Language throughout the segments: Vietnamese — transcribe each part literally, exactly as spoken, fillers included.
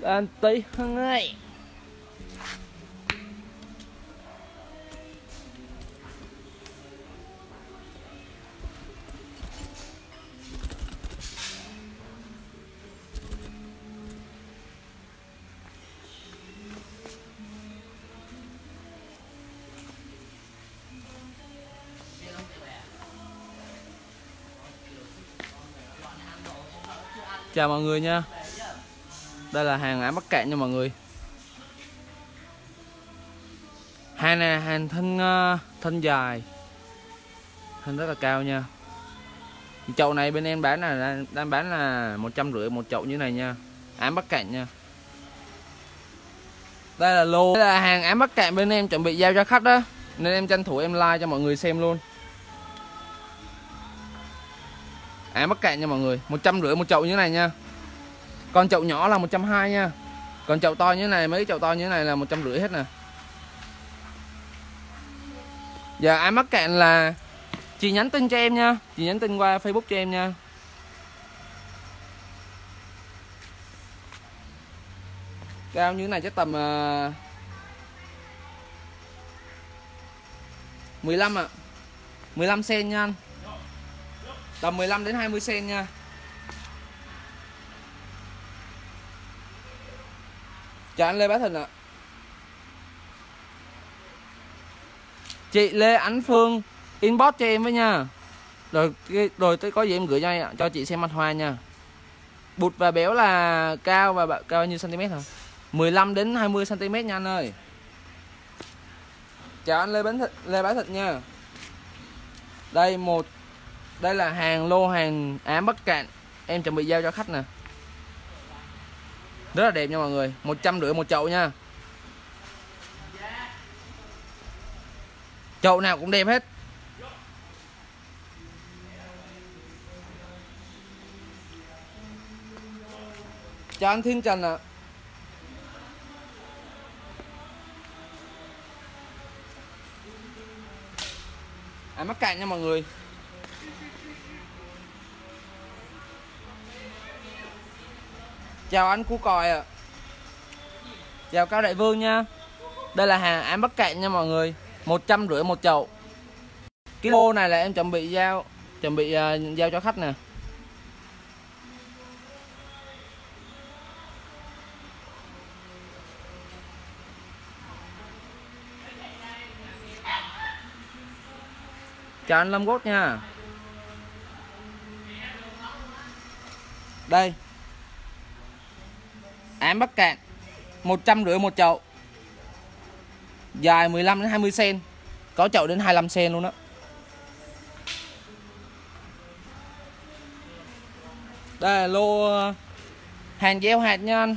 Anh tí Hưng ơi. Chào mọi người nha. Đây là hàng ám Bắc Cạn nha mọi người. Hàng này hàng thân thân dài, thân rất là cao nha. Chậu này bên em bán là đang bán là một trăm rưỡi một chậu như này nha. Ám Bắc Cạn nha. Đây là lô, đây là hàng ám Bắc Cạn bên em chuẩn bị giao cho khách đó, nên em tranh thủ em like cho mọi người xem luôn. Ám Bắc Cạn nha mọi người, một trăm rưỡi một chậu như này nha. Còn chậu nhỏ là một trăm hai mươi nha. Còn chậu to như này, mấy chậu to như này là một trăm rưỡi hết nè. Giờ ám Bắc Cạn là chị nhắn tin cho em nha, chị nhắn tin qua Facebook cho em nha. Cao như thế này chắc tầm uh, mười lăm ạ. À. mười lăm xen nha anh. Tầm mười lăm đến hai mươi xen nha. Chào anh Lê Bá Thịnh ạ. Chị Lê Ánh Phương inbox cho em với nha. Rồi rồi tới có gì em gửi cho cho chị xem mặt hoa nha. Bụt và béo là cao và cao bao nhiêu cm hả? mười lăm đến hai mươi cm nha anh ơi. Chào anh Lê Bá Thịnh, Lê Bá Thịnh nha. Đây một đây là hàng lô hàng ám Bắc Cạn em chuẩn bị giao cho khách nè. Rất là đẹp nha mọi người, một trăm rưỡi một chậu nha. Chậu nào cũng đẹp hết. Chào anh Thiên Trần ạ. À. Ám Bắc Cạn nha mọi người. Chào anh Cú Còi ạ. À. Chào Cao Đại Vương nha. Đây là hàng ám Bắc Cạn nha mọi người, một trăm rưỡi một chậu. Cái lô này là em chuẩn bị giao chuẩn bị uh, giao cho khách nè. Chào anh Lâm Gốt nha. Đây ám Bắc Cạn một trăm rưỡi một chậu, dài mười lăm đến hai mươi xen, có chậu đến hai mươi lăm xen luôn đó. Đây là lô hàng gieo hạt nha anh.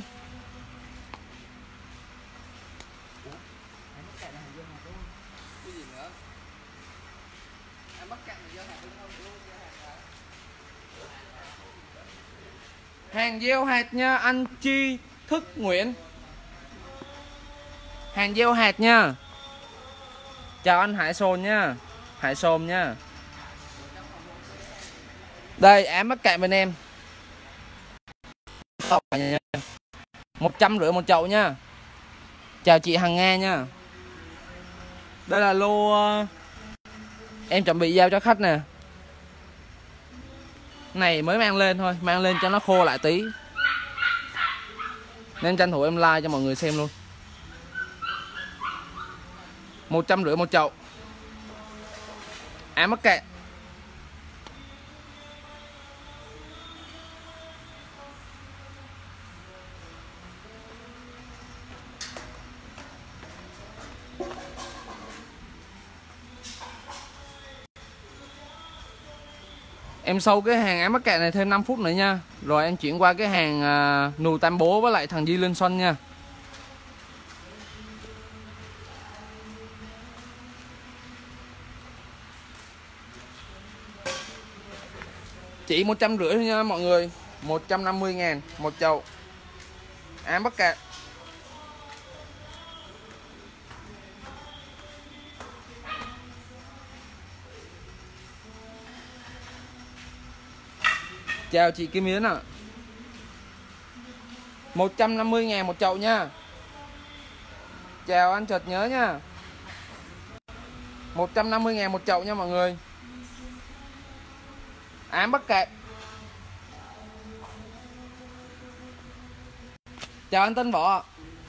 Hàng gieo hạt nha anh Chi Thức Nguyễn. Hàng gieo hạt nha. Chào anh Hải Sồn nha. Hải Sồn nha. Đây ám Bắc Cạn bên em một trăm rưỡi một chậu nha. Chào chị Hằng Nga nha. Đây là lô uh, em chuẩn bị giao cho khách nè. Này mới mang lên thôi, mang lên cho nó khô lại tí, nên tranh thủ em like cho mọi người xem luôn. Một trăm rưỡi một chậu ám Bắc Cạn. Em sâu cái hàng ám Bắc Cạn này thêm năm phút nữa nha. Rồi em chuyển qua cái hàng uh, nù tam bố với lại thằng Di Linh Xuân nha. Chỉ một trăm rưỡi thôi nha mọi người. Một trăm năm mươi ngàn một chậu ám Bắc Cạn. Chào chị Kim Yến ạ. À. một trăm năm mươi ngàn một chậu nha. Chào anh chợt nhớ nha. một trăm năm mươi ngàn một chậu nha mọi người. Ám Bắc Cạn. Chào anh Tân Võ.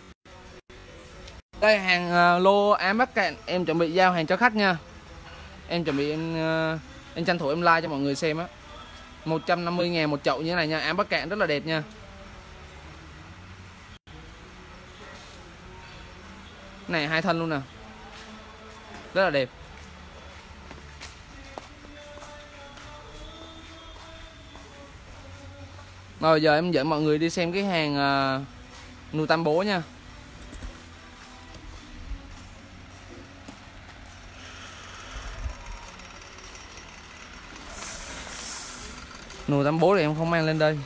Đây hàng uh, lô Ám Bắc Cạn em chuẩn bị giao hàng cho khách nha. Em chuẩn bị em uh, em tranh thủ em like cho mọi người xem á. một trăm năm mươi ngàn một chậu như thế này nha. Ám Bắc Cạn rất là đẹp nha. Này hai thân luôn nè. Rất là đẹp. Rồi giờ em dẫn mọi người đi xem cái hàng uh, nụ tam bố nha. Nụ tam bố thì em không mang lên đây.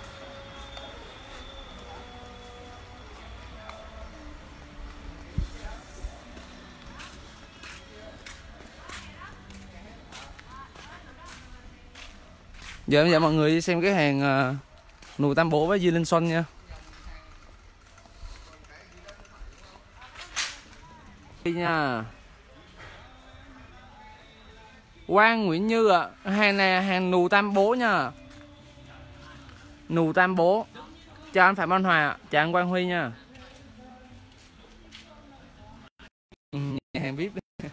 Giờ em dẫn mọi người đi xem cái hàng uh, nụ tam bố với Di Linh Xuân nha. Đi nha. Quang Nguyễn Như ạ. À. Hàng này hàng nụ tam bố nha. Nụ tam bố. Chào anh Phạm Văn Hòa. Chào anh Quang Huy nha. Ừ, hàng vê i pê.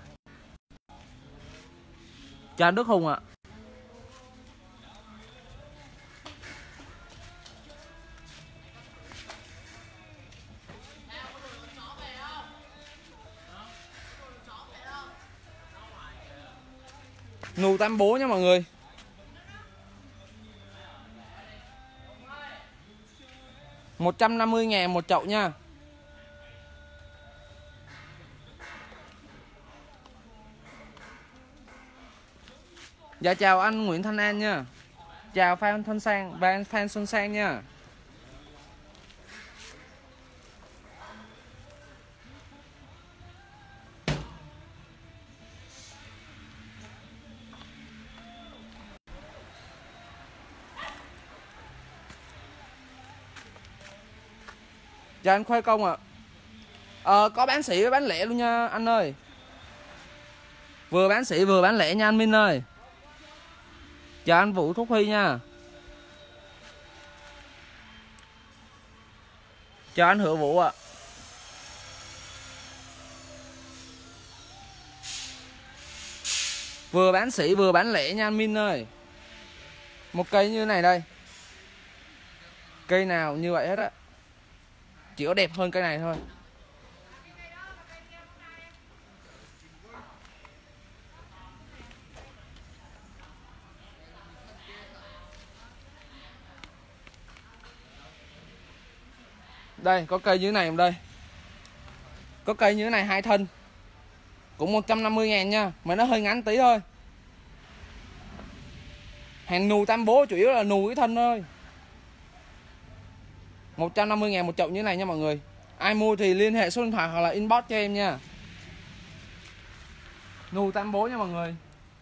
Chào anh Đức Hùng ạ. À. Nụ tam bố nha mọi người. một trăm năm mươi ngàn một chậu nha. Dạ chào anh Nguyễn Thanh An nha. Chào Phan Xuân Sang và Phan Xuân Sang nha. Chào anh Khoai Công ạ. À. Ờ, có bán sỉ với bán lẻ luôn nha anh ơi. Vừa bán sỉ vừa bán lẻ nha anh Minh ơi. Chào anh Vũ Thúc Huy nha. Chào anh Hữu Vũ ạ. À. Vừa bán sỉ vừa bán lẻ nha anh Minh ơi. Một cây như này đây. Cây nào như vậy hết á. Chỉ có đẹp hơn cây này thôi. Đây có cây như thế này không đây. Có cây như thế này hai thân. Cũng một trăm năm mươi ngàn nha. Mà nó hơi ngắn tí thôi. Hàng nù tam bố chủ yếu là nù cái thân thôi. một trăm năm mươi ngàn một chậu như thế này nha mọi người. Ai mua thì liên hệ số điện thoại hoặc là inbox cho em nha. Nù tam bố nha mọi người.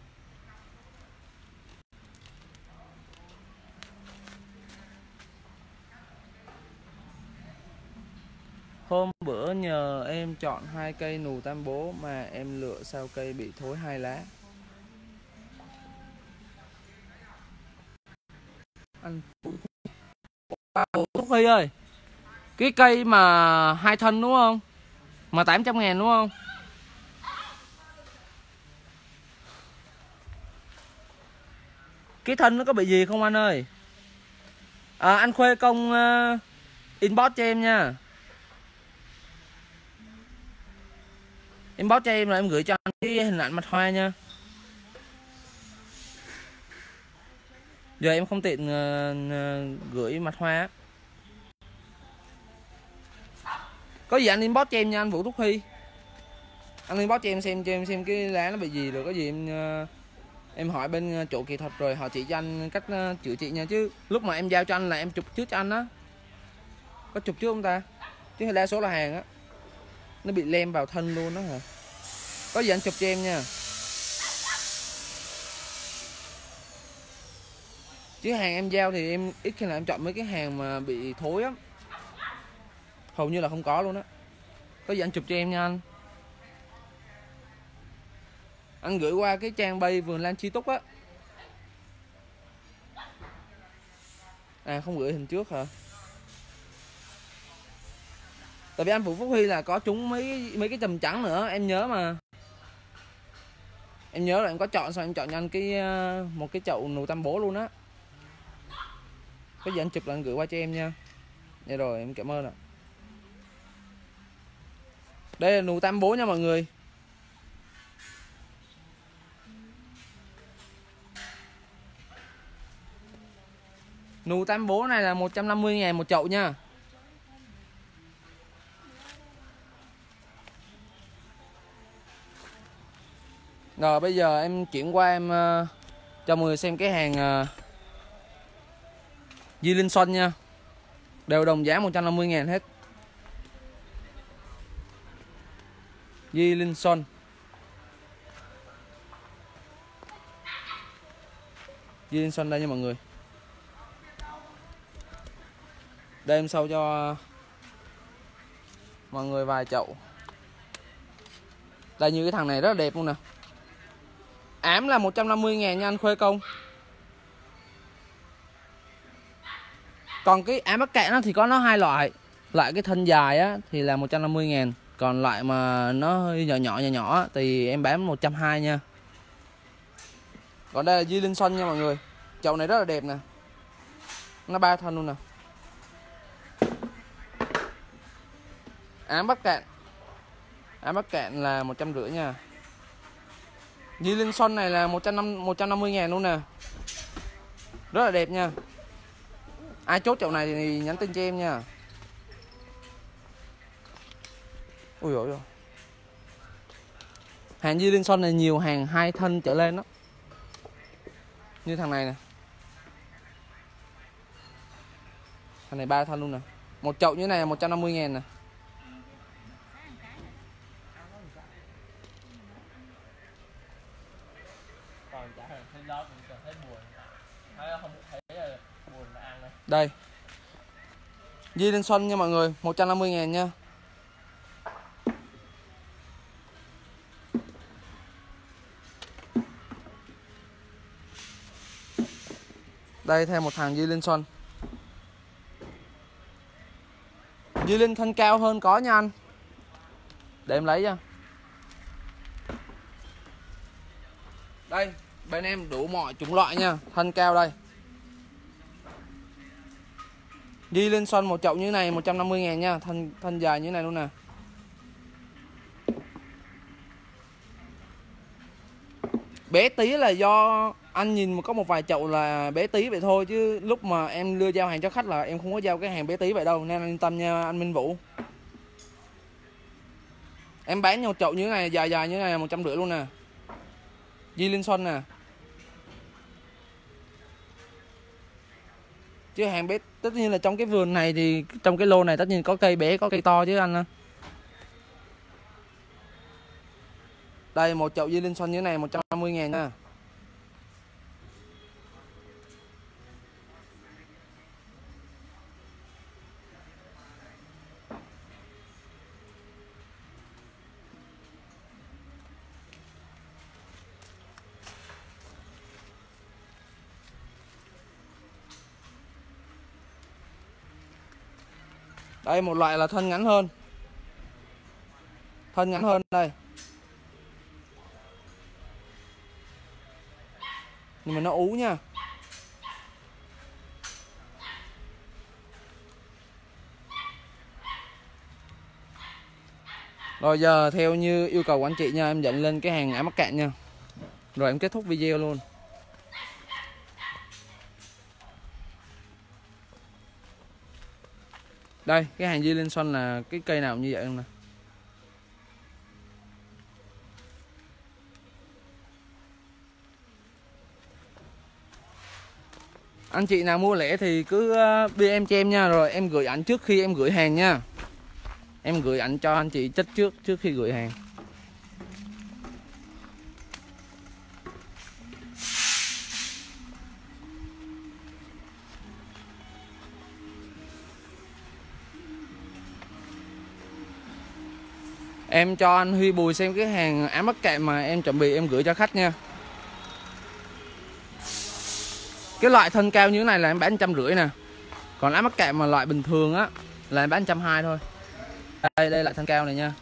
Hôm bữa nhờ em chọn hai cây nù tam bố mà em lựa sao cây bị thối hai lá. Anh Thúc Huy ơi, cái cây mà hai thân đúng không? Mà tám trăm ngàn đúng không? Cái thân nó có bị gì không anh ơi? À, anh Khuê Công uh, inbox cho em nha. Inbox cho em là em gửi cho anh cái hình ảnh mặt hoa nha. Giờ em không tiện uh, uh, gửi mặt hoa. Có gì anh inbox cho em nha anh Vũ Thúc Huy. Anh inbox cho em xem cho em xem cái lá nó bị gì rồi có gì em uh, em hỏi bên chỗ kỹ thuật rồi họ chỉ cho anh cách uh, chữa trị nha, chứ lúc mà em giao cho anh là em chụp trước cho anh á. Có chụp trước không ta? Chứ đa số là hàng á nó bị lem vào thân luôn đó hả? Có gì anh chụp cho em nha. Chứ hàng em giao thì em ít khi nào em chọn mấy cái hàng mà bị thối á. hầu như là không có luôn á. Có gì anh chụp cho em nha anh. Anh gửi qua cái trang bay Vườn Lan Chi Túc á. À không gửi hình trước hả? Tại vì anh Vũ Phúc Huy là có trúng mấy mấy cái chùm trắng nữa, em nhớ mà. Em nhớ là em có chọn, xong em chọn cho anh cái một cái chậu nụ tam bố luôn á. Có gì anh chụp là anh gửi qua cho em nha. Dạ rồi, em cảm ơn ạ. Đây là nụ tam bố nha mọi người. Nụ tam bố này là một trăm năm mươi ngàn một chậu nha. Rồi bây giờ em chuyển qua em uh, cho mọi người xem cái hàng uh, Di Linh Xuân nha. Đều đồng giá một trăm năm mươi ngàn hết. Di Linh Xuân. Di Linh Xuân đây nha mọi người. Đây em sâu cho mọi người vài chậu. Đây như cái thằng này rất là đẹp luôn nè. Ám là một trăm năm mươi ngàn nha anh Khuê Công. Còn cái ám mắc cạn nó thì có nó hai loại. Loại cái thân dài á thì là một trăm năm mươi ngàn. Còn loại mà nó hơi nhỏ nhỏ nhỏ nhỏ thì em bán một trăm hai mươi nha. Còn đây là Di Linh Xuân nha mọi người. Chậu này rất là đẹp nè. Nó ba thân luôn nè. Ám Bắc Cạn. Ám Bắc Cạn là một trăm rưỡi nha. Di Linh Xuân này là một trăm năm mươi ngàn luôn nè. Rất là đẹp nha. Ai chốt chậu này thì nhắn tin cho em nha. Ui dồi ôi. Hàng Di Linh Xuân này nhiều hàng hai thân trở lên đó. Như thằng này nè. Thằng này ba thân luôn nè. Một chậu như thế này là một trăm năm mươi ngàn nè. Đây. Di Linh Xuân nha mọi người, một trăm năm mươi ngàn nha. Đây thêm một thằng Di Linh Xuân. Di Linh thân cao hơn có nha anh. Để em lấy nha. Đây, bên em đủ mọi chủng loại nha, thân cao đây. Di Linh Xuân một chậu như thế này một trăm năm mươi ngàn nha, thân thân dài như thế này luôn nè. Bé tí là do anh nhìn có một vài chậu là bé tí vậy thôi, chứ lúc mà em đưa giao hàng cho khách là em không có giao cái hàng bé tí vậy đâu, nên anh yên tâm nha anh Minh Vũ. Em bán một chậu như thế này dài dài như thế này là một trăm rưỡi luôn nè. Di Linh Xuân nè. Chứ hàng bé tất nhiên là trong cái vườn này thì trong cái lô này tất nhiên có cây bé có cây to chứ anh. Đây một chậu Di Linh Xuân như thế này một trăm năm mươi ngàn nha. Đây một loại là thân ngắn hơn. Thân ngắn hơn đây. Nhưng mà nó ú nha. Rồi giờ theo như yêu cầu của anh chị nha, em dẫn lên cái hàng ám mắc cạn nha. Rồi em kết thúc video luôn. Đây, cái hàng Di Linh Xuân là cái cây nào như vậy không nè. Anh chị nào mua lẻ thì cứ bê em cho em nha, rồi em gửi ảnh trước khi em gửi hàng nha. Em gửi ảnh cho anh chị chất trước trước khi gửi hàng. Em cho anh Huy Bùi xem cái hàng áo mắc kệ mà em chuẩn bị em gửi cho khách nha. Cái loại thân cao như thế này là em bán trăm rưỡi nè. Còn áo mắc kệ mà loại bình thường á là em bán trăm hai thôi. Đây đây là thân cao này nha.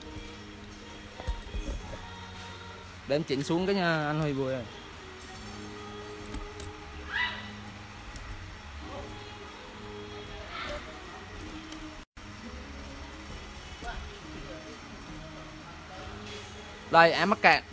Để em chỉnh xuống cái nha anh Huy Bùi ơi. Đây áo mắc kệ.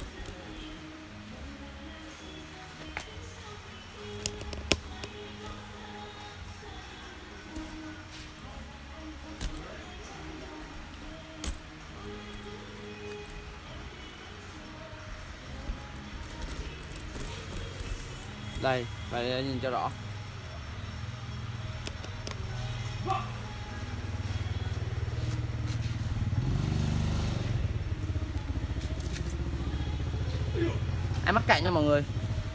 Đây, đây nhìn cho rõ. Em mắc cạnh nha mọi người.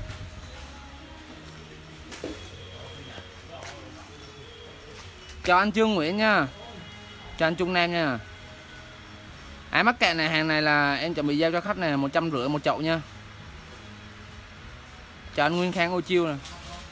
Chào anh Trương Nguyễn nha. Chào anh Trung Nam nha. Ái mắc kệ này, hàng này là em chuẩn bị giao cho khách này một trăm rưỡi một chậu nha. Chào anh Nguyên Khang Ô Chiêu nè.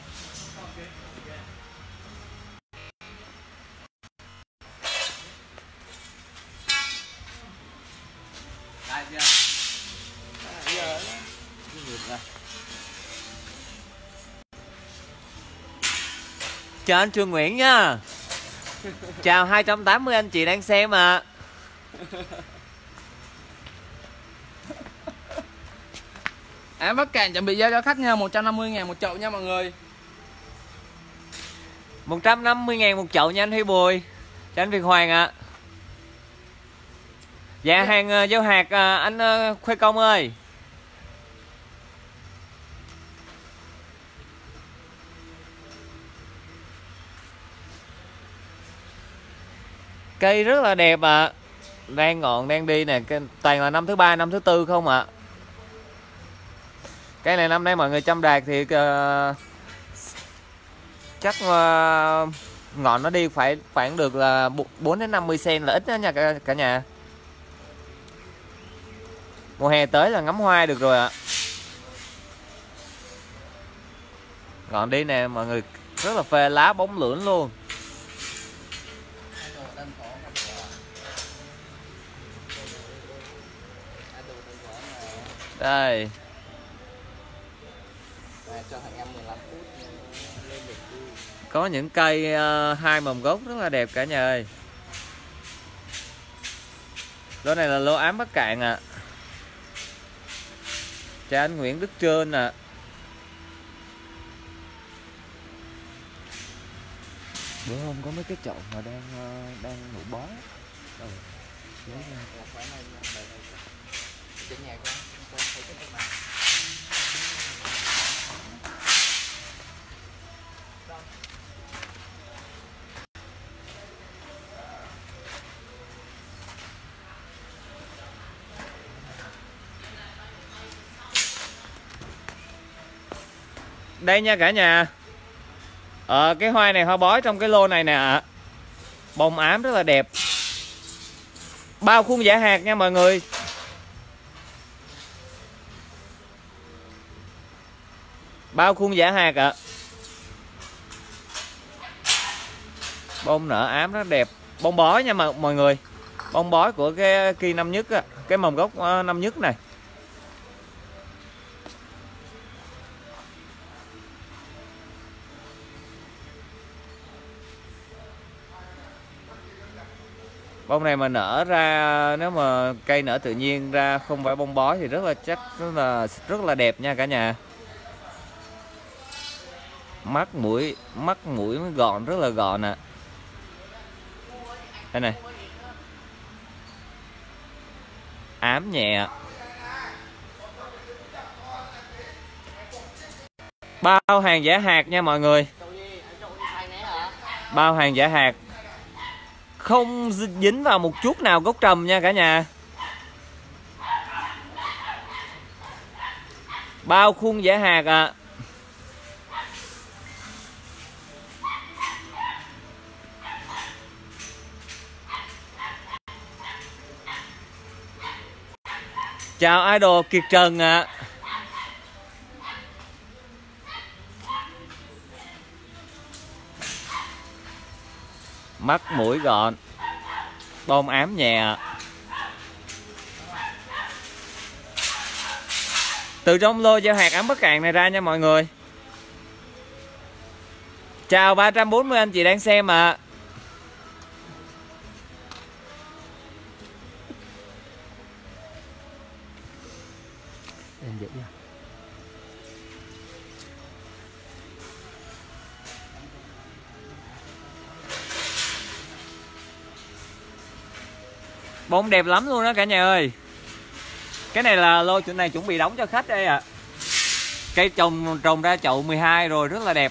Chào anh Trương Nguyễn nha. Chào hai trăm tám mươi anh chị đang xem ạ. À. Áo mắc kệ chuẩn bị giao cho khách nha, một trăm năm mươi ngàn một chậu nha mọi người. một trăm năm mươi ngàn một chậu nha anh Huy Bùi. Cho anh Việt Hoàng ạ. À. Dạ hàng giao hạt anh Khuê Công ơi. Cây rất là đẹp ạ. À. Đang ngọn đang đi nè, toàn là năm thứ ba, năm thứ tư không ạ. À. Cái này năm nay mọi người chăm đạt thì uh, chắc uh, ngọn nó đi phải khoảng được là bốn đến năm mươi xen là ít đó nha cả, cả nhà. Mùa hè tới là ngắm hoa được rồi ạ. À. Ngọn đi nè mọi người, rất là phê, lá bóng lưỡng luôn. Đây. Có những cây uh, hai mầm gốc rất là đẹp cả nhà ơi. Lô này là lô ám Bắc Cạn ạ. À. Chào anh Nguyễn Đức Trơn ạ. À. Bữa hôm có mấy cái chậu mà đang uh, đang nụ bó. Ừ. Đây nha cả nhà. Ờ, cái hoa này hoa bói trong cái lô này nè ạ. Bông ám rất là đẹp. Bao khuôn giả hạt nha mọi người. Bao khuôn giả hạt ạ. À. Bông nở ám rất đẹp. Bông bói nha mọi người. Bông bói của cái kỳ năm nhất á. Cái mầm gốc năm nhất này. Bông này mà nở ra, nếu mà cây nở tự nhiên ra không phải bông bói thì rất là chắc rất là rất là đẹp nha cả nhà. Mắt mũi mắt mũi gọn, rất là gọn nè. À. Đây này. Ám nhẹ. Bao hàng giả hạt nha mọi người. Bao hàng giả hạt. Không dính vào một chút nào gốc trầm nha cả nhà. Bao khuôn giả hạt ạ. À. Chào idol Kiệt Trần ạ. À. Mắt mũi gọn, bông ám nhẹ. Từ trong lô giao hạt ám Bắc Cạn này ra nha mọi người. Chào ba trăm bốn mươi anh chị đang xem ạ. À. Bông đẹp lắm luôn đó cả nhà ơi. Cái này là lô chỗ này chuẩn bị đóng cho khách đây ạ. À. Cây trồng trồng ra chậu mười hai rồi, rất là đẹp.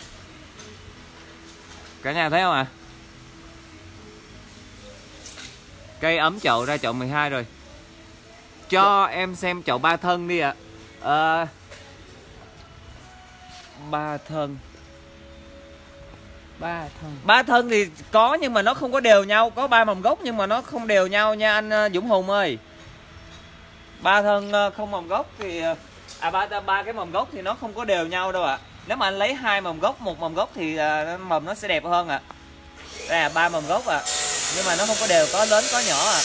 Cả nhà thấy không ạ? À? Cây ấm chậu ra chậu mười hai rồi. Cho dạ. Em xem chậu ba thân đi ạ. À. À, ba thân. Ba thân. Ba thân thì có nhưng mà nó không có đều nhau, có ba mầm gốc nhưng mà nó không đều nhau nha anh Dũng Hùng ơi. Ba thân không mầm gốc thì à ba ba cái mầm gốc thì nó không có đều nhau đâu ạ. À. Nếu mà anh lấy hai mầm gốc, một mầm gốc thì mầm nó sẽ đẹp hơn ạ. À. Đây là ba mầm gốc ạ. À. Nhưng mà nó không có đều, có lớn có nhỏ ạ. À.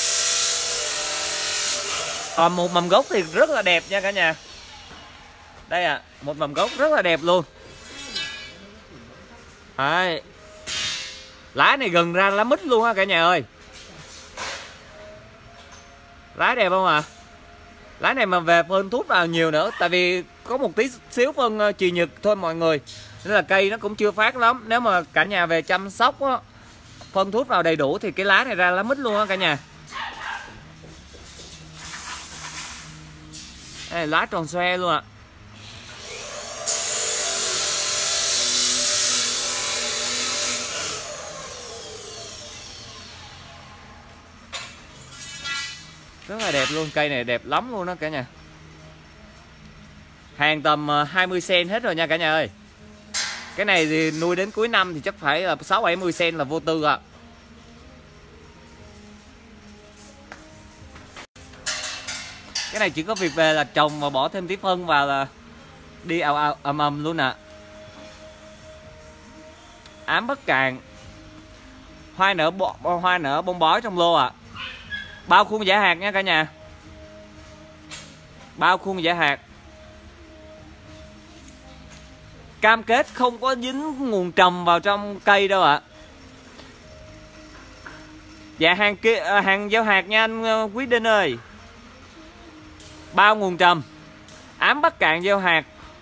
Còn một mầm gốc thì rất là đẹp nha cả nhà. Đây ạ, à, một mầm gốc rất là đẹp luôn. Đấy. Lá này gần ra lá mít luôn á cả nhà ơi. Lá đẹp không ạ? À? Lá này mà về phân thuốc vào nhiều nữa. Tại vì có một tí xíu phân chì nhực thôi mọi người. Nên là cây nó cũng chưa phát lắm. Nếu mà cả nhà về chăm sóc á, phân thuốc vào đầy đủ thì cái lá này ra lá mít luôn á cả nhà. Đây, lá tròn xoe luôn ạ. À. Rất là đẹp luôn, cây này đẹp lắm luôn đó cả nhà. Hàng tầm hai mươi xen hết rồi nha cả nhà ơi. Cái này thì nuôi đến cuối năm thì chắc phải là sáu bảy mươi xen là vô tư ạ. À. Cái này chỉ có việc về là trồng và bỏ thêm tí phân vào là đi ào ào ầm ầm luôn ạ. À. Ám Bắc Cạn. Hoa nở bo, hoa nở bông bói trong lô ạ. À. Bao khuôn giả hạt nha cả nhà. Bao khuôn giả hạt. Cam kết không có dính nguồn trầm vào trong cây đâu ạ. À. Dạ hàng kia hàng gieo hạt nha anh Quý Đinh ơi. Bao nguồn trầm. Ám Bắc Cạn gieo hạt.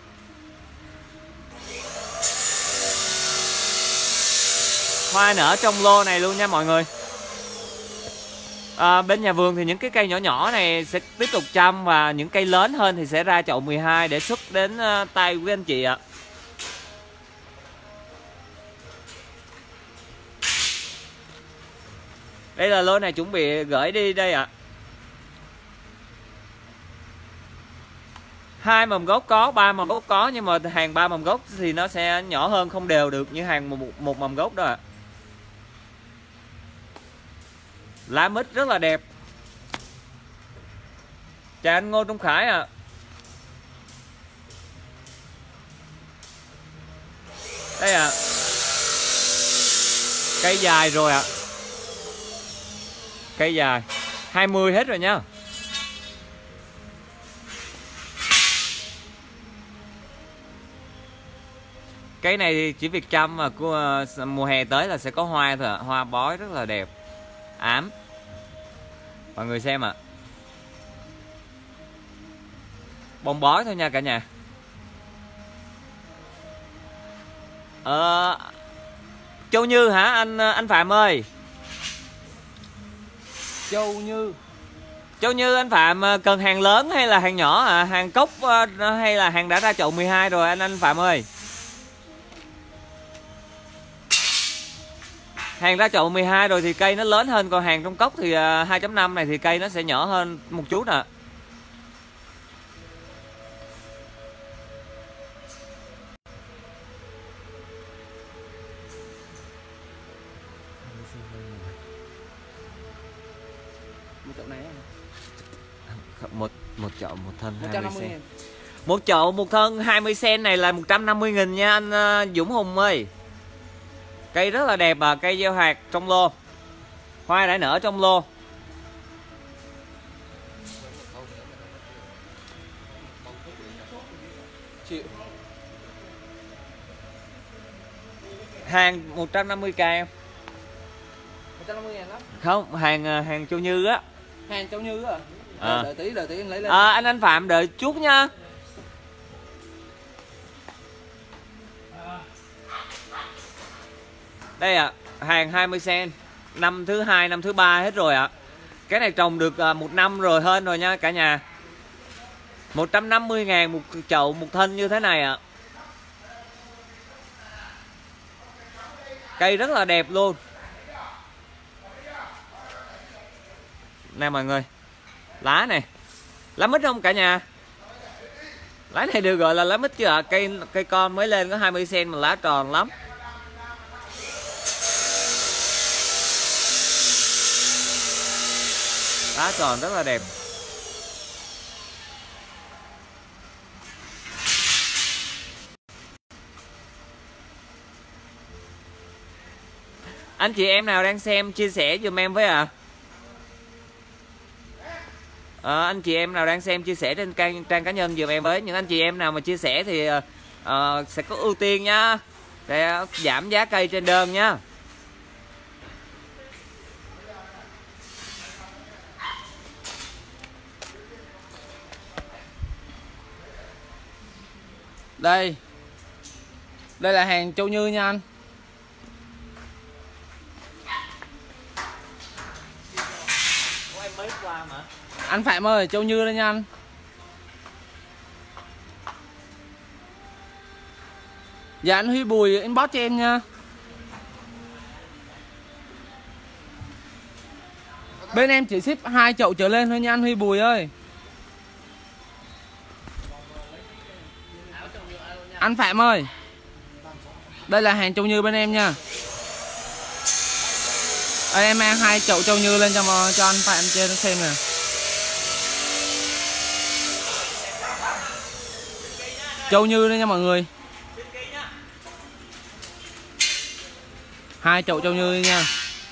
Hoa nở trong lô này luôn nha mọi người. À, bên nhà vườn thì những cái cây nhỏ nhỏ này sẽ tiếp tục chăm, và những cây lớn hơn thì sẽ ra chậu mười hai để xuất đến uh, tay quý anh chị ạ. Đây là lô này chuẩn bị gửi đi đây ạ. Hai mầm gốc có, ba mầm gốc có, nhưng mà hàng ba mầm gốc thì nó sẽ nhỏ hơn, không đều được như hàng một, một mầm gốc đó ạ. Lá mít rất là đẹp. Chào anh Ngô Trung Khải ạ. À. Đây ạ. À. Cây dài rồi ạ. À. Cây dài hai mươi hết rồi nha. Cây này thì chỉ việc chăm mà mùa hè tới là sẽ có hoa thôi ạ. Hoa bói rất là đẹp. Ám. Mọi người xem ạ. À. Bông bói thôi nha cả nhà. Ờ, Châu Như hả anh anh Phạm ơi? Châu Như. Châu Như anh Phạm cần hàng lớn hay là hàng nhỏ à? Hàng cốc hay là hàng đã ra chậu mười hai rồi anh anh Phạm ơi? Hàng ra chậu mười hai rồi thì cây nó lớn hơn, còn hàng trong cốc thì hai chấm năm này thì cây nó sẽ nhỏ hơn một chút nè. một một chậu một thân một hai trăm mươi năm mươi cent. nghìn. Một chậu một thân hai mươi cent này là một trăm năm mươi nghìn nha anh uh, Dũng Hùng ơi. Cây rất là đẹp à, cây gieo hạt trong lô. Hoa đã nở trong lô. Chịu. Hàng một trăm năm mươi k em. một trăm năm mươi ngàn đó. Không, hàng hàng Châu Như á. Hàng Châu Như á. À. Đợi tí, đợi tí anh lấy lên. À, anh anh Phạm đợi chút nha. Đây ạ, à, hàng hai mươi cent. Năm thứ hai, năm thứ ba hết rồi ạ. À. Cái này trồng được à, một năm rồi hơn rồi nha cả nhà. một trăm năm mươi ngàn một chậu một thân như thế này ạ. À. Cây rất là đẹp luôn. Nè mọi người. Lá này. Lá mít không cả nhà? Lá này được gọi là lá mít chứ ạ. À? Cây cây con mới lên có hai mươi cent mà lá tròn lắm. Lá tròn rất là đẹp. Anh chị em nào đang xem chia sẻ giùm em với ạ. À? À, anh chị em nào đang xem chia sẻ trên trang, trang cá nhân giùm em với. Những anh chị em nào mà chia sẻ thì uh, sẽ có ưu tiên nha. Để giảm giá cây trên đơn nha. Đây. Đây là hàng Châu Như nha anh. Mới qua mà. Anh Phạm ơi, Châu Như đây nha anh. Dạ anh Huy Bùi inbox cho em nha. Bên em chỉ ship hai chậu trở lên thôi nha anh Huy Bùi ơi. Anh Phạm ơi. Đây là hàng Châu Như bên em nha. À, em mang hai chậu Châu Như lên cho cho anh Phạm trên xem nè. Châu Như đây nha mọi người. Hai chậu Châu Như nha.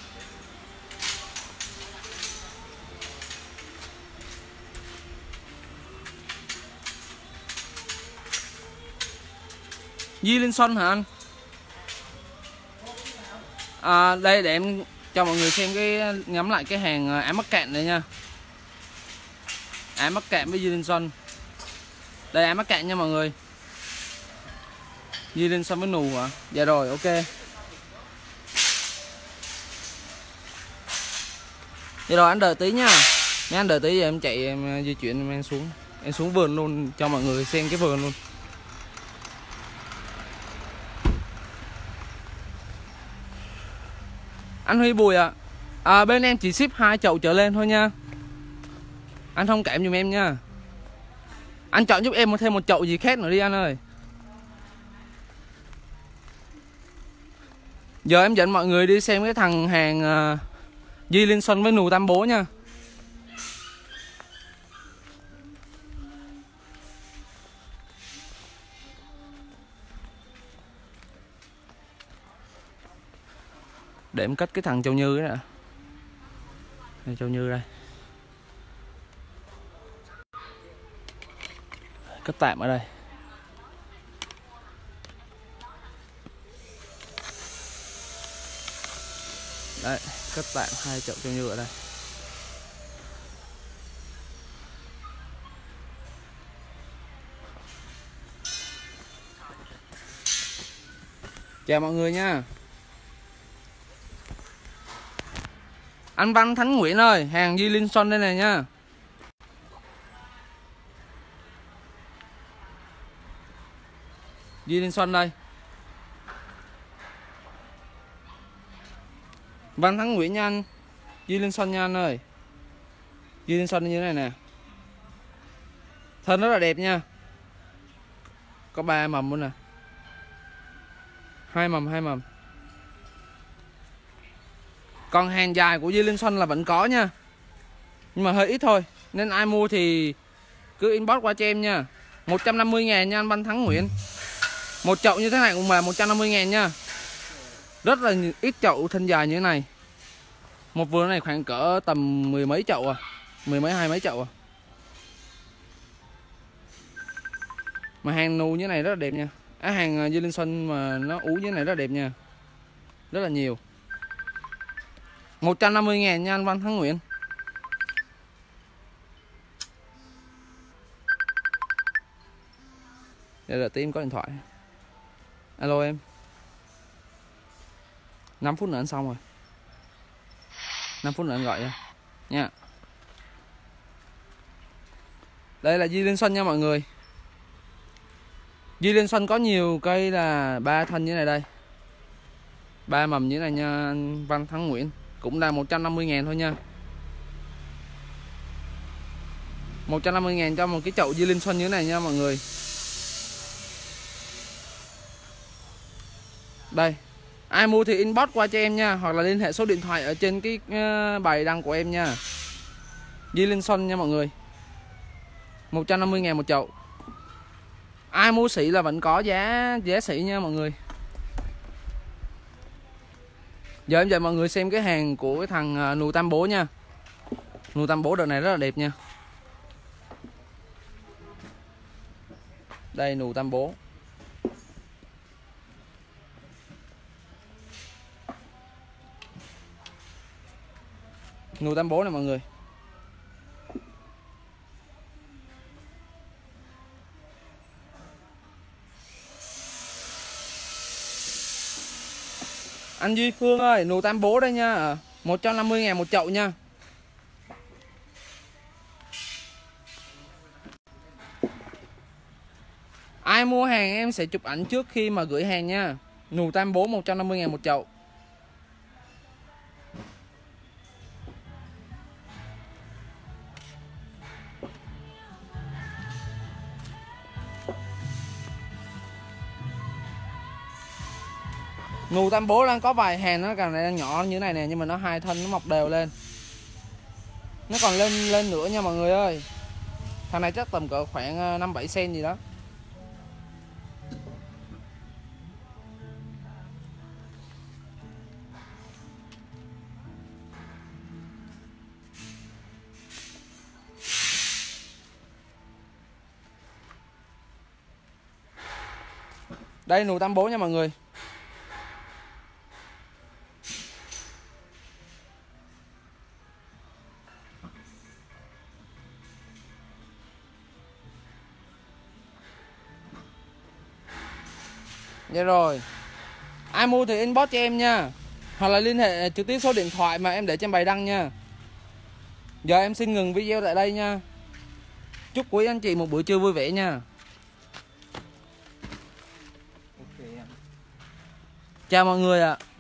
Di Linh Xuân hả anh? À, đây để em cho mọi người xem cái ngắm lại cái hàng ám mắc cạn này nha. Ám mắc cạn với Di Linh Xuân. Đây ám mắc cạn nha mọi người. Di Linh Xuân với nù hả? Dạ rồi, ok. Dạ rồi anh đợi tí nha. Mấy anh đợi tí giờ em chạy em di chuyển em xuống. Em xuống vườn luôn cho mọi người xem cái vườn luôn. Anh Huy Bùi ạ. À. À, bên em chỉ ship hai chậu trở lên thôi nha. Anh thông cảm giùm em nha. Anh chọn giúp em thêm một chậu gì khác nữa đi anh ơi. Giờ em dẫn mọi người đi xem cái thằng hàng uh, Di Linh Xuân với nù tam bố nha. Để em cất cái thằng Châu Như đó. Đây, Châu Như đây. Cất tạm ở đây. Đấy, cất tạm hai chậu Châu Như ở đây. Chào mọi người nha. Anh Văn Thánh Nguyễn ơi, hàng Di Linh Xuân đây này nha. Di Linh Xuân đây. Văn Thắng Nguyễn nha anh. Di Linh Xuân nha anh ơi. Di Linh Xuân như thế này nè. Thân rất là đẹp nha. Có ba mầm luôn nè. Hai mầm, hai mầm. Còn hàng dài của Di Linh Xuân là vẫn có nha. Nhưng mà hơi ít thôi. Nên ai mua thì cứ inbox qua cho em nha. Một trăm năm mươi ngàn nha anh Văn Thắng Nguyễn. Một chậu như thế này cũng là một trăm năm mươi ngàn nha. Rất là ít chậu thân dài như thế này. Một vườn này khoảng cỡ tầm mười mấy chậu à. Mười mấy hai mấy chậu à. Mà hàng nụ như này rất là đẹp nha. Á, à, hàng Dưa Linh Xuân mà nó ú như này rất là đẹp nha. Rất là nhiều. Một trăm năm mươi ngàn nha anh Văn Thắng Nguyễn. Đây là tí em có điện thoại. Alo em. năm phút nữa anh xong rồi. năm phút nữa anh gọi nha. Nha. Đây là Dưa Linh Xuân nha mọi người. Dưa Linh Xuân có nhiều cây là ba thân như này đây. Ba mầm như này nha anh Văn Thắng Nguyễn. Cũng là một trăm năm mươi ngàn thôi nha. Một trăm năm mươi ngàn cho một cái chậu Dưa Linh Xuân như thế này nha mọi người. Đây. Ai mua thì inbox qua cho em nha. Hoặc là liên hệ số điện thoại ở trên cái bài đăng của em nha. Dưa Linh Xuân nha mọi người. Một trăm năm mươi ngàn một chậu. Ai mua sỉ là vẫn có giá giá sỉ nha mọi người. Giờ em dạy mọi người xem cái hàng của cái thằng nụ tam bố nha. Nụ tam bố đợt này rất là đẹp nha. Đây nụ tam bố. Nụ tam bố này mọi người. Anh Duy Phương ơi, nụ tam bố đây nha. Một trăm năm mươi ngàn một chậu nha. Ai mua hàng em sẽ chụp ảnh trước khi mà gửi hàng nha. Nụ tam bố một trăm năm mươi ngàn một chậu. Nụ tam bố đang có vài hàng nó càng này đang nhỏ như thế này nè, nhưng mà nó hai thân nó mọc đều lên. Nó còn lên lên nữa nha mọi người ơi. Thằng này chắc tầm cỡ khoảng năm bảy xen gì đó. Đây nụ tam bố nha mọi người. Dạ rồi. Ai mua thì inbox cho em nha. Hoặc là liên hệ trực tiếp số điện thoại mà em để trên bài đăng nha. Giờ em xin ngừng video tại đây nha. Chúc quý anh chị một buổi trưa vui vẻ nha. Chào mọi người ạ.